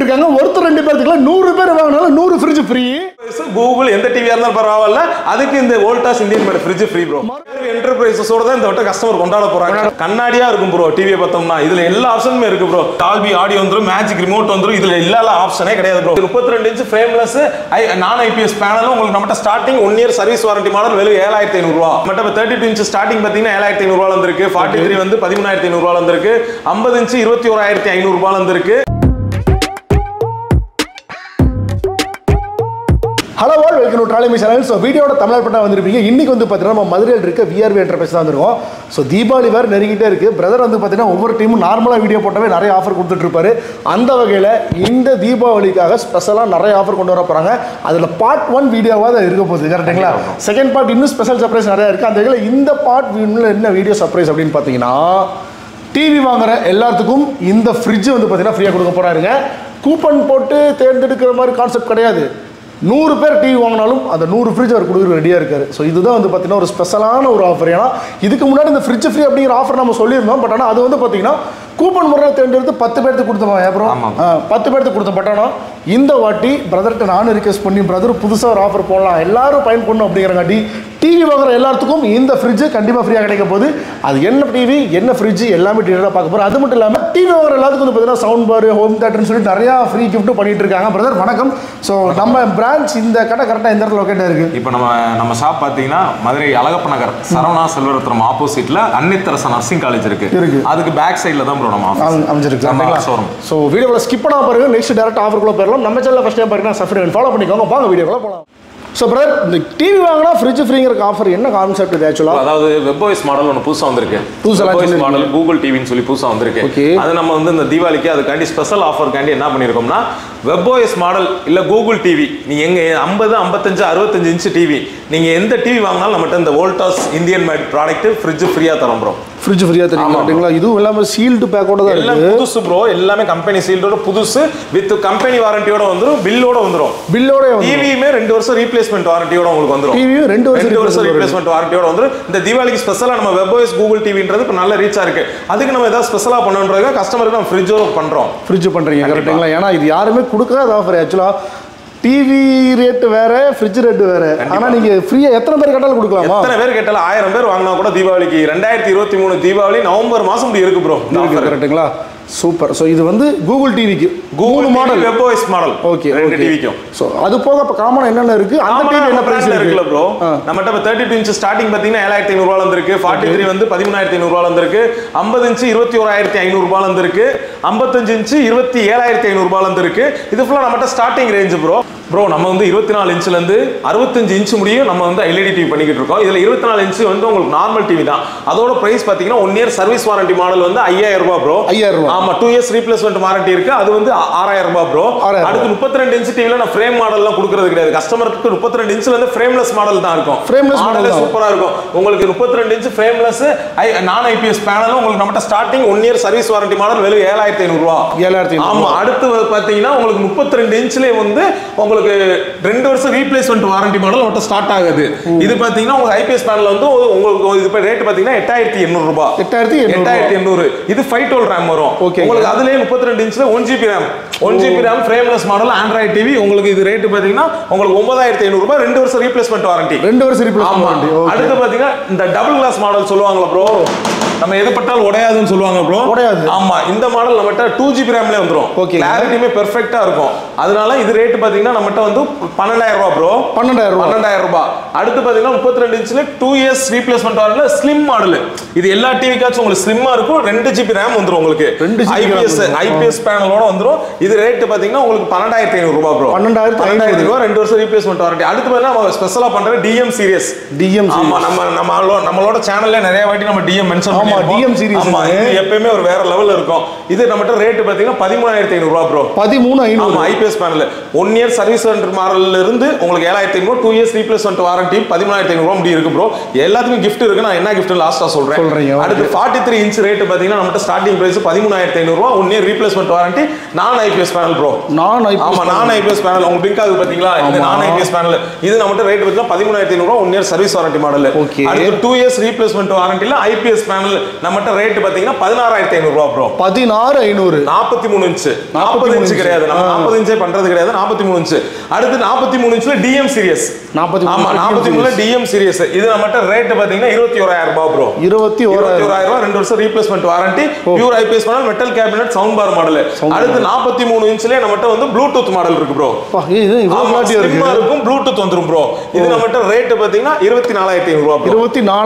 சொல்லிருக்காங்க ஒருத்தர் ரெண்டு பேருக்கு 100 பேர் வாங்கினாலும் 100 ஃப்ரிட்ஜ் ஃப்ரீ. கூகுள் எந்த டிவியா இருந்தாலும் பரவாயில்ல, அதுக்கு இந்த Voltas Indian made fridge free bro. என்டர்பிரைசஸோட தான் இந்த வட்ட கஸ்டமர் கொண்டாட போறாங்க. கண்ணாடியா இருக்கும் ப்ரோ. டிவியை பார்த்தோம்னா இதுல எல்லா ஆப்ஷனுமே இருக்கு ப்ரோ. டால்பி ஆடியோ வந்துரும், மேஜிக் ரிமோட் வந்துரும். இதுல எல்லா ஆப்ஷனே கிடையாது bro. 32 inch frameless non IPS பேனலும் உங்களுக்கு நம்மட்ட starting 1 year service warranty model வெறும் 7500 ரூபாய். நம்மட்ட 32 இன்ச் ஸ்டார்டிங் பாத்தீங்கன்னா 7500 ரூபாயில இருக்கு. 43 வந்து 13500 ரூபாயில இருக்கு. 50 இன்ச் 21500 ரூபாயில இருக்கு. Hello all, welcome to trolley channel. So வீடியோட தமிழ் பட்டா வந்திருப்பீங்க. இன்னைக்கு வந்து பார்த்தீங்கன்னா நம்ம மதுரையில் இருக்க விஆர்வி என்டர்பிரைஸ் தான் வந்திருக்கோம். ஸோ தீபாவளி வேறு நெருங்கிட்டே இருக்குது. பிரதர் வந்து பார்த்தீங்கன்னா ஒவ்வொரு டீமும் நார்மலாக வீடியோ போட்டவே நிறைய ஆஃபர் கொடுத்துட்ருப்பாரு. அந்த வகையில் இந்த தீபாவளிக்காக ஸ்பெஷலாக நிறைய ஆஃபர் கொண்டு வர போகிறாங்க. அதில் பார்ட் 1 வீடியோவாக தான் இருக்க போகுது, கரெக்டுங்களா? செகண்ட் பார்ட் இன்னும் ஸ்பெஷல் சர்ப்ரைஸ் நிறையா இருக்குது. அந்த வகையில் இந்த பார்ட் என்ன வீடியோ சர்ப்ரைஸ் அப்படின்னு பார்த்தீங்கன்னா, டிவி வாங்குற எல்லாத்துக்கும் இந்த ஃப்ரிட்ஜ் வந்து பார்த்தீங்கன்னா ஃப்ரீயாக கொடுக்க போகிறாருங்க. கூப்பன் போட்டு தேர்ந்தெடுக்கிற மாதிரி கான்செப்ட் கிடையாது. 100 பேர் டிவி வாங்கினாலும் அந்த 100 ஃப்ரிட்ஜ் அவர் கொடுக்குற ரெடியாக இருக்காரு. ஸோ இதுதான் வந்து பார்த்தீங்கன்னா ஒரு ஸ்பெஷலான ஒரு ஆஃபர். ஏன்னா இதுக்கு முன்னாடி இந்த ஃப்ரிட்ஜ் ஃப்ரீ அப்படிங்கிற ஆஃபர் நம்ம சொல்லியிருந்தோம். பட் ஆனால் அது வந்து பார்த்தீங்கன்னா கூப்பன் முறையில் தேர்ந்தெடுத்து 10 பேருக்கு கொடுத்தோம். அப்புறம் 10 பேருக்கு கொடுத்த. பட் ஆனால் இந்த வாட்டி பிரதர்கிட்ட நானும் ரிக்வெஸ்ட் பண்ணி, பிரதர் புதுசாக ஒரு ஆஃபர் போடலாம், எல்லாரும் பயன் பண்ணணும் அப்படிங்கிறங்காட்டி டிவி வாங்குற எல்லாத்துக்கும் இந்த ஃப்ரிட்ஜ் கண்டிப்பாக ஃப்ரீயாக கிடைக்க போகுது. அது என்ன டிவி என்ன ஃப்ரிட்ஜ் எல்லாமே டீட்டெயிலாக பார்க்க போகிறோம். அது மட்டும் இல்லாமல் டிவி வாங்குற எல்லாத்துக்கும் வந்து பார்த்தீங்கன்னா சவுண்ட் பார், ஹோம் தேட்டர்னு சொல்லி நிறையா ஃப்ரீ கிஃப்ட்டும் பண்ணிட்டு இருக்காங்க. பிரதர் வணக்கம். ஸோ நம்ம பிரான்ச் இந்த கடை கரெக்டாக எந்த இடத்துல லொக்கேட் இருக்குது? இப்போ நம்ம ஷாப் பார்த்தீங்கன்னா மதுரை அழகப்ப நகர் சரவணா செல்வரத்னம் ஆப்போசிட்ல அன்னித்தரசன் நர்சிங் காலேஜ் இருக்கு. அதுக்கு பேக் சைடில் தான் ப்ரோ நம்ம அமைஞ்சிருக்கு. ஸோ வீடியோவில் ஸ்கிப் பண்ணாம பாருங்க. நெக்ஸ்ட் டேரக்ட் ஆஃபருக்குள்ள போயிடலாம். நம்ம சேனல் ஃபர்ஸ்ட் டைம் பாருங்கன்னா சப்ஸ்கிரைப் ஃபாலோ பண்ணிக்கோங்க. வாங்க வீடியோக்குள்ள போகலாம். ஸோ பிரதர், இந்த டிவி வாங்கினா ஃப்ரிட்ஜ் ஃப்ரீங்கிற ஆஃபர் என்ன கான்செப்ட் இது ஆக்சுவலாக? அதாவது வெப்ஓஎஸ் மாடல் ஒன்று புதுசாக வந்திருக்கு. வெப்ஓஎஸ் மாடல் கூகுள் டிவின்னு சொல்லி புதுசாக வந்திருக்கு. அது நம்ம வந்து இந்த தீபாவளிக்கு அதுக்காண்டி ஸ்பெஷல் ஆஃபருக்காண்டி என்ன பண்ணியிருக்கோம்னா, வெப்ஓஎஸ் மாடல் இல்லை கூகுள் டிவி நீங்கள் எங்கே 50, 55, 65 இன்ச் டிவி நீங்கள் எந்த டிவி வாங்கினாலும் நம்மகிட்ட இந்த Voltas Indian made product fridge ஃப்ரீயாக தரோம் ப்ரோ. ஃப்ரிட்ஜ் ஃப்ரீயாக தரீங்க அப்படிங்களா? இதுவும் எல்லாமே சீல்டு பேக்கோட தான் எல்லாம் புதுசு ப்ரோ. எல்லாமே கம்பெனி சீல்டோட புதுசு வித் கம்பெனி வாரண்டியோட வந்துடும். பில்லோட வந்துடும். டிவியுமே 2 வருஷம் ரீப்ளேஸ்மெண்ட் வாரண்டியோட உங்களுக்கு வந்துடும். டிவியும் 2 வருஷம் ரீப்ளேஸ்மெண்ட் வாரண்டியோட வந்துடும். இந்த தீபாவளிக்கு ஸ்பெஷலாக நம்ம வெப்ஓஎஸ் கூகுள் டிவின்றது இப்போ நல்ல ரீச்சா இருக்கு. அதுக்கு நம்ம ஏதாவது ஸ்பெஷலாக பண்ணுறதுக்கு கஸ்டமருக்கு நம்ம ஃப்ரிட்ஜோ பண்ணுறோம். ஃப்ரிட்ஜ் பண்ணுறீங்க, கரெக்டுங்களா? ஏன்னா இது யாருமே கொடுக்காத ஆஃபர். ஆக்சுவலாக டிவி ரேட் வேற, ஃப்ரிட்ஜ் ரேட் வேற. ஆனா நீங்க ஃப்ரீயா எத்தனை பேர் கேட்டாலும் கொடுக்கலாமா? எத்தனை பேர் கேட்டாலும் 1000 பேர் வாங்கினா கூட தீபாவளிக்கு 2023 தீபாவளி நவம்பர் மாசம் இப்படி இருக்கு ப்ரோ. கரெக்ட்டுங்களா? சூப்பர். ஸோ இது வந்து கூகுள் டிவிக்கு Google model webOS model. Okay, ரெண்டு டிவிக்கும். ஸோ அது போக இப்போ காமனாக என்னென்ன இருக்கு? அந்த டிவி என்ன பிரைஸ் இருக்குல்ல ப்ரோ? நம்மகிட்ட 32 இன்ச் ஸ்டார்டிங் பார்த்தீங்கன்னா 7500 ரூபாயில இருக்கு. 43 வந்து 13500 ரூபாயில இருக்கு. 50 இன்ச் 21500 ரூபாயில இருக்கு. 55 இன்ச் 27500 ரூபாயில இருக்கு. இது ஃபுல்லா நம்மகிட்ட ஸ்டார்டிங் ரேஞ்ச் ப்ரோ. நம்ம வந்து 24 இன்ச்ல இருந்து 65 இன்ச் முடியும் நம்ம வந்து எல்இடி டிவி பண்ணிக்கிட்டு இருக்கோம். இதுல 24 இன்ச் வந்து உங்களுக்கு நார்மல் டிவி தான். அதோட பிரைஸ் பாத்தீங்கன்னா 1 இயர் சர்வீஸ் வாரண்டி மாடல் வந்து 5000 ரூபாய் ப்ரோ. 5000 ரூபாய். ஆமா, 2 இயர்ஸ் ரீப்ளேஸ்மெண்ட் வாரண்டி இருக்கு. அது வந்து 6000 ரூபாய் ப்ரோ. அடுத்து 32 இன்ச் டிவில நான் ஃப்ரேம் மாடல்லாம் கொடுக்கிறது கிடையாது. கஸ்டமருக்கு 32 இன்ச்ல இருந்து ஃப்ரேம்லெஸ் மாடல் தான் இருக்கும். ஃப்ரேம்லெஸ் மாடல் சூப்பரா இருக்கும். உங்களுக்கு 32 inch frameless non IPS panel உங்களுக்கு நம்மட்ட starting 1 year service warranty model வெறும் 7500 ரூபாய். 7500. ஆமா. அடுத்து பாத்தீங்கன்னா உங்களுக்கு 32 இன்ச்லயே வந்து உங்களுக்கு 2 வருஷம் ரீப்ளேஸ்மெண்ட் வாரண்டி மாடல் மட்டும் ஸ்டார்ட் ஆகுது. இது பாத்தீங்கன்னா உங்க ஐபிஎஸ் பேனல் வந்து உங்களுக்கு இது ரேட் பாத்தீங்கன்னா 8800 ரூபாய். 8800. இது 512 RAM வரும். உங்களுக்கு அதுலயே 32 இன்ச்ல 1GB RAM. 1GB RAM frameless model Android TV உங்களுக்கு இது ரேட் பாத்தீங்கன்னா உங்களுக்கு 9500 ரூபாய். 2 வருஷம் ரீப்ளேஸ்மெண்ட் வாரண்டி. 2 வருஷம் ரீப்ளேஸ்மெண்ட் வாரண்டி. அடுத்து பாத்தீங்கன்னா இந்த டபுள் கிளாஸ் மாடல் சொல்லுவாங்களா ப்ரோ? நம்ம எது பட்டாலும் உடையாதுன்னு சொல்லுவாங்க ப்ரோ. உடையாது. ஆமா, இந்த மாடல் நம்மட்ட 2GB RAM ல வந்துரும். கிளாரிட்டியுமே பெர்ஃபெக்ட்டா இருக்கும். அதனால இது ரேட் பாத்தீங்கன்னா நம்மட்ட வந்து 12000 ரூபாய் ப்ரோ. 12000 ரூபாய். அடுத்து பாத்தீங்கன்னா 32 இன்ச்ல 2 இயர்ஸ் ரீப்ளேஸ்மெண்ட் வாரண்டில ஸ்லிம் மாடல். இது எல்லா டிவிக்காச்சும் உங்களுக்கு ஸ்லிம்மா இருக்கும். 2GB RAM வந்துரும் உங்களுக்கு. ஐபிஎஸ் பேனலோட வந்துரும். இது ரேட் பாத்தீங்கன்னா உங்களுக்கு 12500 ரூபாய் ப்ரோ. 12500 ரூபாய். 2 வருஷம் ரீப்ளேஸ்மெண்ட் வாரண்டி. அடுத்து பாத்தீங்கன்னா நம்ம ஸ்பெஷலா பண்ற டிஎம் சீரிஸ். ஆமா, நம்மளோட சேனல்ல நிறைய வாட்டி நம்ம டிஎம் மென்ஷன் டிஎம் சீரிஸ். ஆமா, இது எப்பவுமே ஒரு வேற லெவல்ல இருக்கும். இது நம்மட்ட ரேட் பாத்தீங்கன்னா 13500 ரூபாய் ப்ரோ. 13500. ஆமா, IPS panel 1 year service warranty மாடல்ல இருந்து உங்களுக்கு 7500, 2 இயர்ஸ் ரீப்ளேஸ்மெண்ட் வாரண்டி 13500 ரூபாய் முடி இருக்கு ப்ரோ. எல்லாத்துக்கும் gift இருக்கு. நான் என்ன gift லாஸ்டா சொல்றேன். அடுத்து 43 இன்ச் ரேட் பாத்தீங்கன்னா நம்மட்ட ஸ்டார்டிங் பிரைஸ் 13500 ரூபாய். 1 year replacement warranty non IPS panel bro. ஆமா, நான் ஐபிஎஸ் பேனல் உங்களுக்கு பிங்க் ஆகுது பாத்தீங்களா? இது நான் ஐபிஎஸ் பேனல். இது நம்மட்ட ரேட் பாத்தீங்கன்னா 13500 ரூபாய். 1 இயர் சர்வீஸ் வாரண்டி மாடல். அடுத்து 2 இயர்ஸ் ரீப்ளேஸ்மெண்ட் வாரண்டில ஐபிஎஸ் பேனல் நம்மகிட்ட ரேட் பாத்தீங்கன்னா 16,500 ரூபாய் ப்ரோ. 16,500. 43 இன்ச். 40 இன்ச் கிடையாது, நம்ம 40 இன்ச்சே பண்றது கிடையாது, 43 இன்ச். அடுத்து 43 இன்ச்ல டிஎம் சீரிஸ். ஆமா 43ல டிஎம் சீரிஸ். இது நம்மகிட்ட ரேட் பாத்தீங்கன்னா 21,000 ரூபாய் ப்ரோ. 21,000 ரூபாய், 2 வருஷம் replacement warranty, pure IPS panel, metal cabinet, sound bar model. அடுத்து 43 இன்ச்லயே நம்மகிட்ட வந்து ப்ளூடூத் மாடல் இருக்கு ப்ரோ. இது இவ்வளவு மாடல் இருக்கும், ப்ளூடூத் வந்துரும் ப்ரோ. இது நம்மகிட்ட ரேட் பாத்தீங்கன்னா 24,500 ரூபாய் ப்ரோ.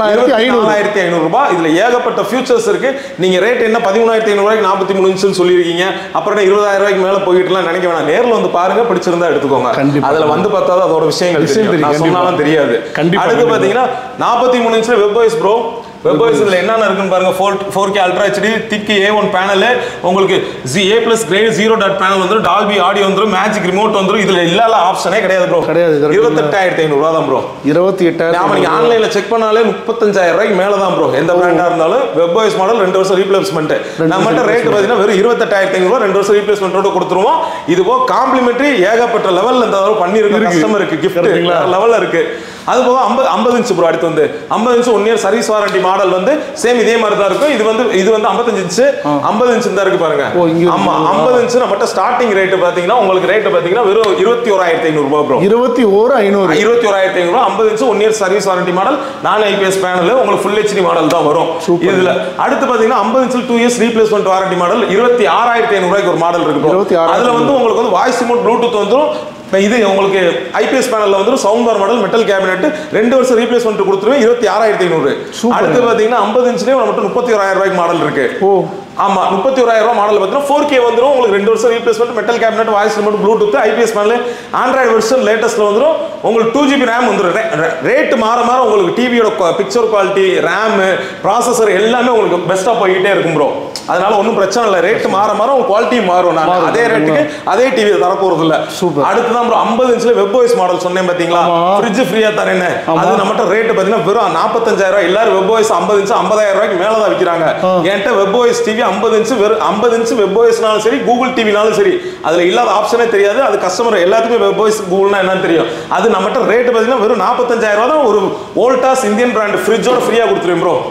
24,500 ரூபாய். இதுல ஏகப்பட்ட ஃபியூச்சர்ஸ் இருக்கு. நீங்க ரேட் என்ன 13,500 ரூபாய்க்கு 43 இன்ச் சொல்லிருக்கீங்க, அப்புறம் 20,000 ரூபாய்க்கு மேல போயிட்டுலாம் நினைக்க வேணாம். நேர்ல வந்து பாருங்க, பிடிச்சிருந்தா எடுத்துக்கோங்க. அதுல வந்து பார்த்தா அதோட விஷயங்கள் தெரியும், சொன்னாலும் தெரியாது. அடுத்து பாத்தீங்கன்னா 43 இன்ச்ல வெப்ஓஎஸ் ப்ரோ. வெப்ஓஎஸ் இதுல என்னென்ன இருக்குன்னு பாருங்க. 4K ultra HD thick A1 panel, உங்களுக்கு A+ கிரேட் 0 டாட் பேனல் வந்துரும், டால்பி ஆடியோ வந்துரும், மேஜிக் ரிமோட் வந்துரும். இதுல இல்லாத ஆப்ஷனே கிடையாது ப்ரோ. கிடையாது. 28,500 ரூபாய் தான் ப்ரோ. 28,000. நாம நீங்க ஆன்லைன்ல செக் பண்ணாலே 35,000 ரூபாய்க்கு மேல தான் ப்ரோ. எந்த பிராண்டா இருந்தாலும் வெப்ஓஎஸ் மாடல் 2 வருஷம் ரீப்ளேஸ்மென்ட். நம்மகிட்ட ரேட் பாத்தீங்கன்னா வெறும் 28,500 ரூபாய், 2 வருஷம் ரீப்ளேஸ்மென்ட்டோட கொடுத்துருவோம். இது போக காம்ப்ளிமெண்டரி ஏகப்பட்ட லெவல்ல இந்த தடவை பண்ணிருக்க கஸ்டமருக்கு கிஃப்ட் லெவல்ல இருக்கு. அது போக 50 இன்ச் ப்ரோ. அடுத்து வந்து 50 inch 1 year service warranty model வந்து சேம் இதே மாதிரி தான் இருக்கும். இது வந்து 55 இன்ச் 50 இன்ச் தான் இருக்கு பாருங்க. ஆமா 50 இன்ச் நம்மட்ட ஸ்டார்டிங் ரேட் பாத்தீங்கன்னா உங்களுக்கு ரேட் பாத்தீங்கன்னா வெறும் 21,500 ரூபாய் ப்ரோ. 21,500. 21,500 ரூபாய். 50 inch 1 year service warranty model, நான் ஐபிஎஸ் பேனல், உங்களுக்கு ஃபுல் ஹெச்டி மாடல் தான் வரும் இதுல. அடுத்து பாத்தீங்கன்னா 50 inch 2 years replacement warranty model 26,500 ரூபாய்க்கு ஒரு மாடல் இருக்கு ப்ரோ. அதுல வந்து உங்களுக்கு வந்து வாய்ஸ் ரிமோட், ப்ளூடூத் வந்துரும். இது உங்களுக்கு ஐபிஎஸ் பேனல்ல வந்து sound bar model, metal cabinet, 2 வருஷம் ரீப்ளேஸ்மென்ட் கொடுத்துருவேன். 26,500. அடுத்து பாத்தீங்கன்னா 50 இன்ச்லயே நமக்கு 31,000 ரூபாய்க்கு மாடல் இருக்கு. ஆமா 31,000 ரூபாய் மாடல் பாத்தீங்கன்னா 4K வந்துரும். உங்களுக்கு 2 வருஷம் replacement, metal cabinet, voice remote, bluetooth, IPS panel, android version லேட்டஸ்ட்ல வந்துரும். உங்களுக்கு 2GB RAM வந்துரும். ரேட் மாற மாற உங்களுக்கு டிவியோட பிக்சர் குவாலிட்டி, RAM, ப்ராசஸர் எல்லாமே உங்களுக்கு பெஸ்டா போயிட்டே இருக்கும் ப்ரோ. அதனால ஒன்றும் பிரச்சனை இல்லை. ரேட் மாற மாற உங்க குவாலிட்டி மாறும். நான் அதே ரேட்டுக்கு அதே டிவி தர போறது இல்ல. அடுத்துதான் ப்ரோ 50 இன்ச்ல வெப்ஓஎஸ் மாடல் சொன்னேன் பாத்தீங்களா, ஃப்ரிட்ஜ் ஃப்ரீயா தரேன்னு. அது நம்மகிட்ட ரேட் பாத்தீங்கன்னா வெறும் 45,000 ரூபாய். எல்லாரும் வெப்ஓஎஸ் 50 இன்ச் 50,000 ரூபாய்க்கு மேல தான் விற்கிறாங்க. என்கிட்ட வெப்ஓஎஸ் டிவி 50 இன்ச் வெறும் 50 இன்ச் வெப்ஓஎஸ்னாலும் சரி, கூகுள் டிவினாலும் சரி, அதுல இல்லாத ஆப்ஷனே தெரியாது. அது கஸ்டமர் எல்லாத்துக்குமே வெப்ஓஎஸ் கூகுள்னா என்னன்னு தெரியும். அது நம்மகிட்ட ரேட் பாத்தீங்கன்னா வெறும் 45,000 ரூபாய் தான். ஒரு வோல்டாஸ் இந்தியன் பிராண்ட் ஃப்ரிட்ஜோட ஃப்ரீயா கொடுத்துருவேன் ப்ரோ.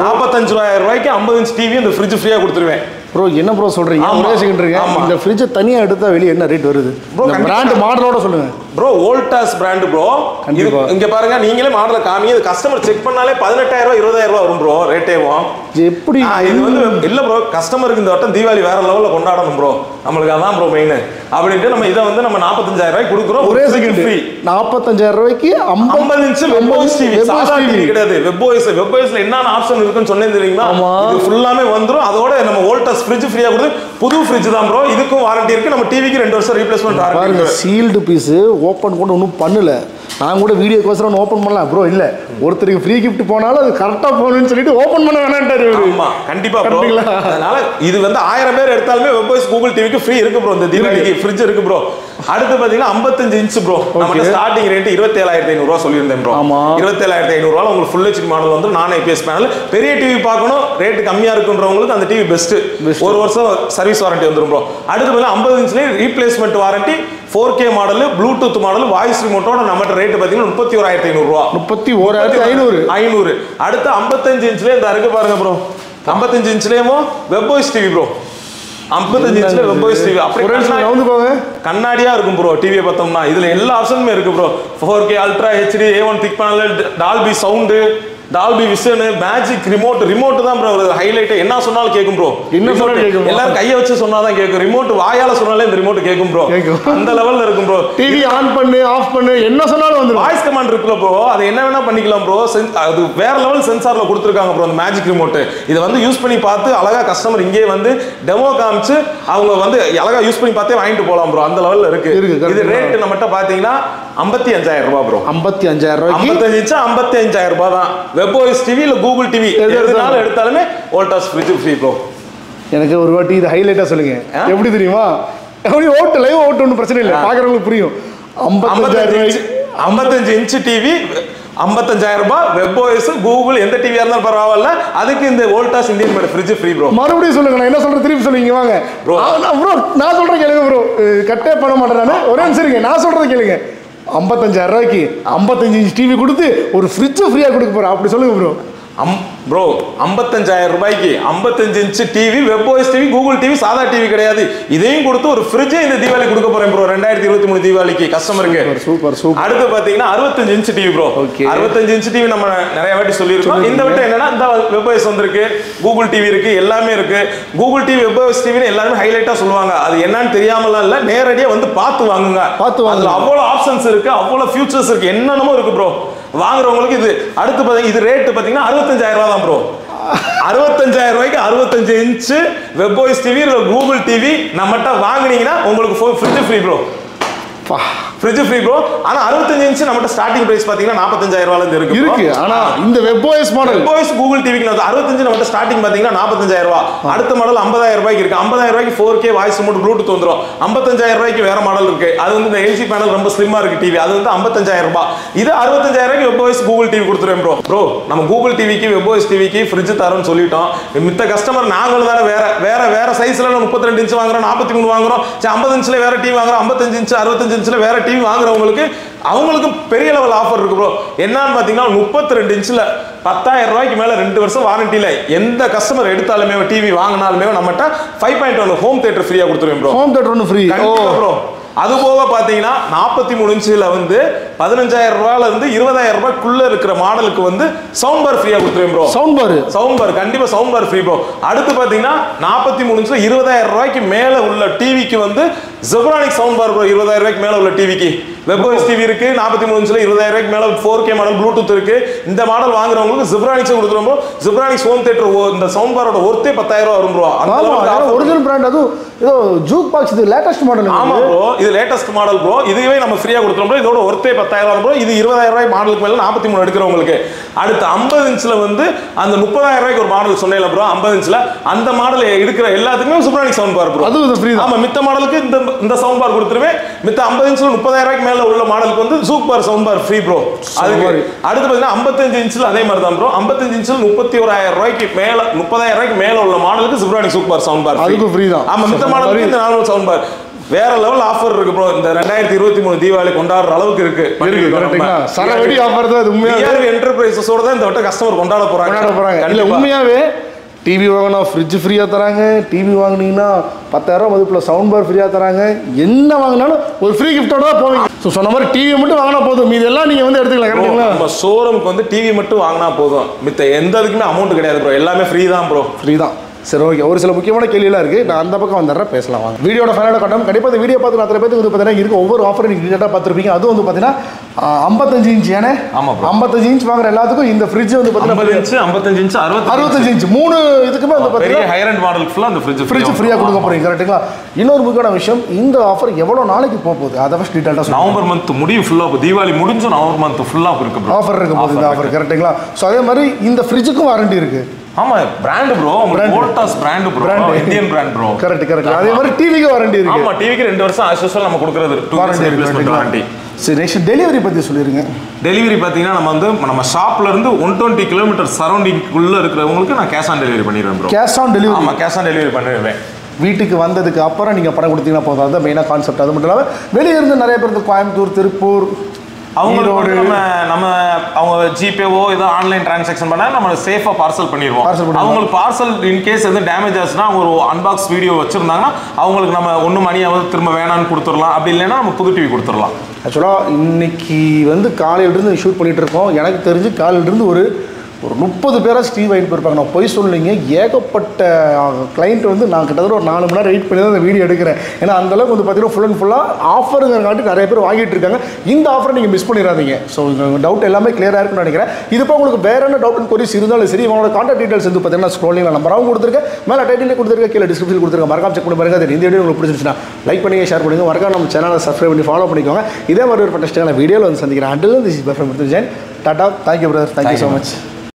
45,000 ரூபாய்க்கு 50 இன்ச் டிவி இந்த ஃப்ரிட்ஜ் ஃப்ரீயா கொடுத்துருவேன் ப்ரோ. என்ன ப்ரோ சொல்றீங்க? இந்த ஃப்ரிட்ஜ் தனியா எடுத்தா வெளிய என்ன ரேட் வருது ப்ரோ? பிராண்ட் மாடலோட சொல்லுங்க ப்ரோ. Voltas brand bro. இங்க பாருங்க, நீங்களே மாடல காமிங்க. இது கஸ்டமர் செக் பண்ணாலே 18,000 ரூபாய் 20,000 ரூபாய் வரும் ப்ரோ ரேட்டேவும். எப்படி இது வந்து இல்ல ப்ரோ, கஸ்டமருக்கு இந்த வட்டம் தீபாவளி வேற லெவல்ல கொண்டாடணும் ப்ரோ. நம்மளுக்கு அதான் ப்ரோ மெயின். அப்படின்ட்டு நம்ம இதை வந்து நம்ம 45,000 ரூபாய்க்கு கொடுக்குறோம். ஒரே செகண்ட் ஃப்ரீ. 45,000 ரூபாய்க்கு 50 இன்ச் வெப்ஓஎஸ் டிவி. சாதா டிவி கிடையாது. வெப்ஓஎஸ்ல என்னென்ன ஆப்ஷன் இருக்குன்னு சொன்னேன் தெரியுமா? இது ஃபுல்லாமே வந்துரும். அதோட நம்ம வோல்டாஸ் ஃப்ரிட்ஜ் ஃப்ரீயா கொடுத்து புது ஃப்ரிட்ஜ் தான் ப்ரோ. இதுக்கும் வாரண்டி இருக்கு. நம்ம டிவிக்கு 2 வருஷம் ரீப்ளேஸ்மென்ட் வாரண்டி இருக்கு. சீல்டு பீஸ் ஓபன் கூட ஒன்றும் பண்ணல. நான் கூட வீடியோக்கோசரம் ஓபன் பண்ணலாம் ப்ரோ. இல்ல ஒருத்தருக்கு ஃப்ரீ கிஃப்ட் போனாலும் அது கரெக்டா போகணும்னு சொல்லிட்டு ஓபன் பண்ண வேணாம்ட்டாரு. ஆமா கண்டிப்பா ப்ரோ. அதனால இது வந்து 1000 பேர் எடுத்தாலுமே வெப்ஓஎஸ் கூகுள் டிவிக்கு ஃப்ரீ இருக்கு ப்ரோ. இந்த தீபாவளிக்கு ஃப்ரிட்ஜ் இருக்கு ப்ரோ. அடுத்து பாத்தீங்கன்னா 55 இன்ச் ப்ரோ. நம்ம ஸ்டார்டிங் ரேட் 27,500 ரூபாய் சொல்லியிருந்தேன் ப்ரோ. 27,500 ரூபாய் உங்களுக்கு ஃபுல் ஹெச்டி மாடல் வந்து நான் ஐபிஎஸ் பேனல். பெரிய டிவி பார்க்கணும், ரேட் கம்மியா இருக்குன்றவங்களுக்கு அந்த டிவி பெஸ்ட். 1 வருஷம் சர்வீஸ் வாரண்டி வந்துரும் ப்ரோ. அடுத்து 50 இன்ச்லயே replacement warranty, 4K model, bluetooth model, voice ரிமோட்டோட நம்ம ரேட் பாத்தீங்கன்னா 31,500 ரூபாய். 31,500. அடுத்து 55 இன்ச்லயே இந்த இருக்கு பாருங்க ப்ரோ. 55 இன்ச்லயும் வெப்ஓஎஸ் டிவி ப்ரோ. 55 இன்ச்ல வெப்ஓஎஸ் டிவி. அப்படியே கண்ணாடியா இருக்கும் ப்ரோ. டிவியை பார்த்தோம்னா இதுல எல்லா ஆப்ஷனுமே இருக்கு bro. 4K ultra HD, A1 thick panel, Dolby sound, Dolby vision, magic remote தான் ப்ரோ ஹைலைட். என்ன சொன்னாலும் கேக்கும் ப்ரோ. என்ன சொன்னாலும் கேக்கும். எல்லாரும் கையை வச்சு சொன்னாதான் கேக்கும். ரிமோட் வாயால சொன்னாலே இந்த ரிமோட் கேக்கும் ப்ரோ. அந்த லெவல்ல இருக்கும் ப்ரோ. டிவி ஆன் பண்ணு, ஆஃப் பண்ணு, என்ன சொன்னாலும் வந்துரும். வாய்ஸ் கமாண்ட் இருக்குல ப்ரோ. அது என்ன வேணா பண்ணிக்கலாம் ப்ரோ. அது வேற லெவல் சென்சார்ல கொடுத்திருக்காங்க ப்ரோ அந்த மேஜிக் ரிமோட். இத வந்து யூஸ் பண்ணி பார்த்து அழகா கஸ்டமர் இங்கே வந்து டெமோ காமிச்சு அவங்க வந்து அழகா யூஸ் பண்ணி பார்த்தே வாங்கிட்டு போலாம் ப்ரோ. அந்த லெவல்ல இருக்கு. இது ரேட் நம்மட்ட பாத்தீங்கன்னா 55,000 ரூபாய் ப்ரோ. 55,000 ரூபாய். 55 இன்ச் 55,000 ரூபாய் தான். வெப்ஓஎஸ் டிவி இல்ல கூகுள் டிவி எதுனாலும் எடுத்தாலுமே வோல்டாஸ் ஃப்ரிட்ஜ் ஃப்ரீ ப்ரோ. எனக்கு ஒரு வாட்டி இது ஹைலைட்டா சொல்லுங்க. எப்படி தெரியுமா? எப்படி ஓட்டு லைவ் ஓட்டு ஒன்றும் பிரச்சனை இல்லை, பார்க்குறவங்களுக்கு புரியும். 55 இன்ச் டிவி 55,000 ரூபாய். வெப்ஓஎஸ் கூகுள் எந்த டிவியா இருந்தாலும் பரவாயில்ல, அதுக்கு இந்த Voltas Indian made fridge free bro. மறுபடியும் சொல்லுங்க, நான் என்ன சொல்றேன் திருப்பி சொல்லுங்க வாங்க ப்ரோ. நான் சொல்றேன் கேளுங்க ப்ரோ. கட்டே பண்ண மாட்டேன் நான். ஒரே நிமிஷம் நான் சொல்றதை கேளுங்க. 55,000 ரூபாய்க்கு 55 இன்ச் டிவி கொடுத்து ஒரு ஃப்ரிட்ஜ் ஃப்ரீயா கொடுக்க போறேன். அப்படி சொல்லுங்க ப்ரோ. ப்ரோ 55000 ரூபாய்க்கு 55 inch TV, webOS TV, Google TV, சாதா டிவி கிடையாது. இதையும் கொடுத்து ஒரு ஃப்ரிட்ஜ் இந்த தீபாவளி கொடுக்க போறேன் ப்ரோ 2023 தீபாவளிக்கு கஸ்டமருக்கு. Super super. அடுத்து பாத்தீங்கன்னா 65 inch TV bro. 65 inch TV நம்ம நிறைய வாட்டி சொல்லியிருக்கோம். இந்த வட்டம் என்னன்னா இந்த வெப்ஓஎஸ் வந்திருக்கு, கூகுள் டிவி இருக்கு, எல்லாமே இருக்கு. கூகுள் டிவி, வெப்ஓஎஸ் டிவின்னு எல்லாரும் ஹைலைட்டா சொல்லுவாங்க. அது என்னன்னு தெரியாமலாம் இல்ல, நேரடியா வந்து பார்த்து வாங்குங்க. அதுல அவ்வளவு ஆப்ஷன்ஸ் இருக்கு, அவ்வளவு ஃபியூச்சர்ஸ் இருக்கு, என்னென்னமோ இருக்கு ப்ரோ. வாங்குறவங்களுக்கு இது. அடுத்து பாத்தீங்கன்னா இது ரேட் பாத்தீங்கன்னா 65000 ரூபாய் தான் ப்ரோ. 65000 ரூபாய்க்கு 65 இன்ச் வெப்ஓஎஸ் டிவி இல்ல கூகுள் டிவி நம்மகிட்ட வாங்குனீங்கன்னா உங்களுக்கு fridge free bro. Fridge free bro. ஆனா 65 இன்ச் நம்மட்ட ஸ்டார்டிங் பிரைஸ் பாத்தீங்கன்னா 45000 ரூபாயில இருந்து இருக்கு. ஆனா இந்த வெப்ஓஎஸ் மாடல், வெப்ஓஎஸ் கூகுள் டிவிக்கு 65 நம்மட்ட ஸ்டார்டிங் பாத்தீங்கன்னா 45000 ரூபாய். அடுத்த மாடல் 50000 ரூபாய்க்கு இருக்கு. 50000 ரூபாய்க்கு 4K வாய்ஸ் மோட் ப்ளூடூத் வந்துரும். 55000 ரூபாய்க்கு வேற மாடல் இருக்கு. அது வந்து இந்த LG பேனல் ரொம்ப ஸ்லிம்மா இருக்கு டிவி. அது வந்து 55000 ரூபாய். இது 65000 ரூபாய்க்கு வெப்ஓஎஸ் கூகுள் டிவி கொடுத்துறேன் ப்ரோ. ப்ரோ நம்ம கூகுள் டிவிக்கு வெப்ஓஎஸ் டிவிக்கு ஃப்ரிட்ஜ் தரோம்னு சொல்லிட்டோம். மித்த கஸ்டமர் நாங்களும் தான வேற சைஸ்ல 32 இன்ச் வாங்குறோம், 43 வாங்குறோம், 50 இன்ச்ல வேற டிவி வாங்குறோம், 55 இன்ச் 65 இன்ச்ல வேற டிவி வாங்குறவங்களுக்கு அவங்களுக்கு பெரிய லெவல் ஆஃபர் இருக்கு ப்ரோ. என்னன்னு பாத்தீங்கன்னா 32 இன்ச்ல 10000 ரூபாய்க்கு மேல 2 வருஷம் வாரண்டில எந்த கஸ்டமர் எடுத்தாலுமே டிவி வாங்கினாலுமே நம்மகிட்ட 5.1 ஹோம் தியேட்டர் ஃப்ரீயா கொடுத்துருவோம் ப்ரோ. ஹோம் தியேட்டர் ஒன்று ஃப்ரீ ப்ரோ. அது போக பாத்தீங்கன்னா 43 இன்ச்ல வந்து 15000 ரூபாயில இருந்து 20000 ரூபாய்க்குள்ள இருக்கிற மாடலுக்கு வந்து சவுண்ட் பார் ஃப்ரீயா கொடுத்துருவோம் ப்ரோ. சவுண்ட் பார் கண்டிப்பா சவுண்ட் பார் ஃப்ரீ ப்ரோ. அடுத்து பாத்தீங்கன்னா 43 இன்ச்ல 20000 ரூபாய்க்கு மேல உள்ள டிவிக்கு வந்து ஜெப்ரானிக் சவுண்ட் பார் ப்ரோ. 20000 ரூபாய்க்கு மேல உள்ள டிவிக்கு வெப்ஓஎஸ் டிவி இருக்கு. 43 இன்ச்ல 20000 ரூபாய்க்கு மேல 4K மாடல் ப்ளூடூத் இருக்கு. இந்த மாடல் வாங்குறவங்களுக்கு ஜெப்ரானிக்ஸ் கொடுத்துறோம் ப்ரோ. ஜெப்ரானிக்ஸ் ஹோம் தியேட்டர் இந்த சவுண்ட் பாரோட ஒர்த்தே 10000 ரூபாய் வரும் ப்ரோ. அந்த அளவுக்கு ஒரிஜினல் பிராண்ட். அது ஏதோ ஜூக் பாக்ஸ், இது லேட்டஸ்ட் மாடல். ஆமா ப்ரோ, இது லேட்டஸ்ட் மாடல் ப்ரோ. இதுவே நம்ம ஃப்ரீயா கொடுத்துறோம் ப்ரோ. இதோட ஒர்த்தே 10000 ரூபாய் ப்ரோ. இது 20000 ரூபாய் மாடலுக்கு மேல 43 எடுக்கிறவங்களுக்கு. அடுத்து 50 இன்ச்ல வந்து அந்த 30000 ரூபாய்க்கு ஒரு மாடல் சொன்னேல ப்ரோ. 50 இன்ச்ல அந்த மாடல் எடுக்கிற எல்லாத்துக்குமே ஜெப்ரானிக் சவுண்ட் பார் ப்ரோ. அது ஃப்ரீ தான். ஆமா, மித்த மாடலுக்கு இந்த சவுண்ட் பார் கொடுத்துருவேன். மித்த 50 இன்ச்ல 30000 ரூபாய்க்கு மேல உள்ள மாடலுக்கு வந்து juke bar sound bar free bro. அதுக்கு அடுத்து பாத்தீங்கன்னா 55 இன்ச்ல அதே மாதிரி தான் ப்ரோ. 55 இன்ச்ல 31000 ரூபாய்க்கு மேல 30000 ரூபாய்க்கு மேல உள்ள மாடலுக்கு ஜெப்ரானிக் ஜூக் பார் சவுண்ட் பார் அதுக்கு ஃப்ரீ தான். ஆமா, மித்த மாடலுக்கு இந்த நார்மல் சவுண்ட் பார் வேற லெவல் ஆஃபர் இருக்கு ப்ரோ. இந்த 2023 தீபாவளி கொண்டாடுற அளவுக்கு இருக்கு. சரவெடி ஆஃபர் தான். இது உண்மையாவே என்டர்பிரைசஸோட தான் இந்த வட்ட கஸ்டமர் கொண்டாட போறாங்க. இல்ல உண்மையாவே டிவி வாங்கினா ஃப்ரிட்ஜ் ஃப்ரீயாக தராங்க. டிவி வாங்கினீங்கன்னா 10000 மதிப்பில் சவுண்ட் பார் ஃப்ரீயாக தராங்க. என்ன வாங்கினாலும் ஒரு ஃப்ரீ கிஃப்டோட தான் போவீங்க. ஸோ சொன்ன மாதிரி டிவி மட்டும் வாங்கினா போதும், மீது எல்லாம் நீங்கள் வந்து எடுத்துக்கலாம். கரெக்டுங்களா? நம்ம ஷோரூமுக்கு வந்து டிவி மட்டும் வாங்கினா போதும், மித்த எந்த இதுக்குமே அமௌண்ட் கிடையாது ப்ரோ. எல்லாமே ஃப்ரீ தான் ப்ரோ. ஃப்ரீ தான். சரி, ஓகே. ஒரு சில முக்கியமான கேள்வியெல்லாம் இருக்குது. நான் அந்த பக்கம் வந்துடுறேன், பேசலாம் வாங்க. வீடியோட ஃபைனலாக கட்டணும். கண்டிப்பாக இந்த வீடியோ பார்த்து அத்தனை பேருக்கு வந்து பார்த்தீங்கன்னா இருக்குது ஒவ்வொரு ஆஃபர் நீங்கள் டீட்டெயிலாக பார்த்துருப்பீங்க. அதுவும் வந்து பார்த்தீங்கன்னா 55 இன்ச். ஏன்னா 55 இன்ச் வாங்குற எல்லாத்துக்கும் இந்த ஃப்ரிட்ஜ் வந்து பார்த்தீங்கன்னா 55 இன்ச் 65 இன்ச் 3 இதுக்குமே வந்து பார்த்தீங்கன்னா ஹை ரேண்ட் மாடல் ஃபுல்லாக அந்த ஃப்ரிட்ஜ் ஃப்ரீயாக கொடுக்க போகிறீங்க. கரெக்டுங்களா? இன்னொரு முக்கியமான விஷயம், இந்த ஆஃபர் எவ்வளோ நாளைக்கு போகுது அதை ஃபஸ்ட் டீட்டெயிலாக நவம்பர் மந்த் முடியும் ஃபுல்லாக. தீபாவளி முடிஞ்சு நவம்பர் மந்த் ஃபுல்லாக இருக்கு ஆஃபர் இருக்கு போது இந்த ஆஃபர். கரெக்டுங்களா? ஸோ அதே மாதிரி இந்த ஃப்ரிட்ஜுக்கும் வாரண்டி இருக்குது. ஆமா, brand bro. Voltas brand bro. Indian brand bro. Correct. அதே மாதிரி டிவிக்கு வாரண்டி இருக்கு. ஆமா, டிவிக்கு 2 வருஷம் as usual நம்ம கொடுக்கிறது 2 இயர்ஸ் ரிப்ளேஸ்மென்ட் வாரண்டி. சரி, நெக்ஸ்ட் டெலிவரி பத்தி சொல்லிருங்க. டெலிவரி பாத்தீங்கன்னா நம்ம ஷாப்ல இருந்து 120 கிலோமீட்டர் சரௌண்டிங் குள்ள இருக்கிறவங்களுக்கு நான் கேஷ் ஆன் டெலிவரி பண்ணிடுவேன் ப்ரோ. Cash on delivery? ஆமா, கேஷ் ஆன் டெலிவரி பண்ணிடுவேன். வீட்டுக்கு வந்ததுக்கு அப்புறம் நீங்கள் பணம் கொடுத்தீங்கன்னா போதும். அதுதான் மெயினாக கான்செப்ட். அது மட்டும் இல்லாமல் வெளியே இருந்து நிறைய பேருக்கு கோயம்புத்தூர், திருப்பூர், அவங்களோட நம்ம அவங்க ஜிபேவோ ஏதோ ஆன்லைன் டிரான்சாக்ஷன் பண்ணா நம்ம சேஃபா பார்சல் பண்ணிடுவோம். அவங்களுக்கு பார்சல் இன்கேஸ் எதுவும் டேமேஜ் ஆச்சுன்னா ஒரு அன்பாக்ஸ் வீடியோ வச்சிருந்தாங்கன்னா அவங்களுக்கு நம்ம ஒன்று மணியாவது திரும்ப வேணான்னு கொடுத்துடலாம். அப்படி இல்லைன்னா நம்ம புது டிவி கொடுத்துடலாம். ஆக்சுவலாக இன்னைக்கு வந்து காலையிலிருந்து ஷூட் பண்ணிகிட்டு இருக்கோம். எனக்கு தெரிஞ்சு காலையிலிருந்து ஒரு 30 பேராக ஸ்டீவ் வாங்கிட்டு போயிருப்பாங்க. நான் போய் சொல்லிங்க, ஏகப்பட்ட கிளைண்ட் வந்து நான் கிட்டத்தட்ட ஒரு 4 மணி நேரம் வெயிட் பண்ணி தான் இந்த வீடியோ எடுக்கிறேன். ஏன்னா அந்தளவுக்கு வந்து பார்த்தீங்கன்னா ஃபுல் அண்ட் ஃபுல்லாக ஆஃபருங்கிறங்காட்டி நிறைய பேர் வாங்கிட்டு இருக்காங்க. இந்த ஆஃபரை நீங்கள் மிஸ் பண்ணிடாதீங்க. ஸோ டவுட் எல்லாமே கிளியராக இருக்குன்னு நினைக்கிறேன். இது இப்போ உங்களுக்கு வேறு என்ன டவுட் கொரிஸ் இருந்தாலும் சரி, உங்களோட கான்டாக்ட் டீட்டெயில்ஸ் வந்து பார்த்தீங்கன்னா ஸ்க்ரோலிங்கில் நம்பராகவும் கொடுத்துருக்கேன், மேலே டைட்டிலே கொடுத்துருக்கேன், கீழே டிஸ்கிரிப்ஷன் கொடுத்துருக்கேன். மறக்காம செக் பண்ணி பாருங்க. அது இந்த வீடியோ உங்களுக்கு பிடிச்சிருச்சுன்னா லைக் பண்ணுங்க, ஷேர் பண்ணுங்க, மறக்காம நம்ம சேனலை சப்ஸ்கிரைப் பண்ணி ஃபாலோ பண்ணிக்கோங்க. இதே மாதிரி ஒரு ஃபண்டாஸ்டிக்கான வீடியோவில் வந்து சந்திக்கிறேன். Until this is bye from Jain. Tata. Thank you brother. Thank you so much.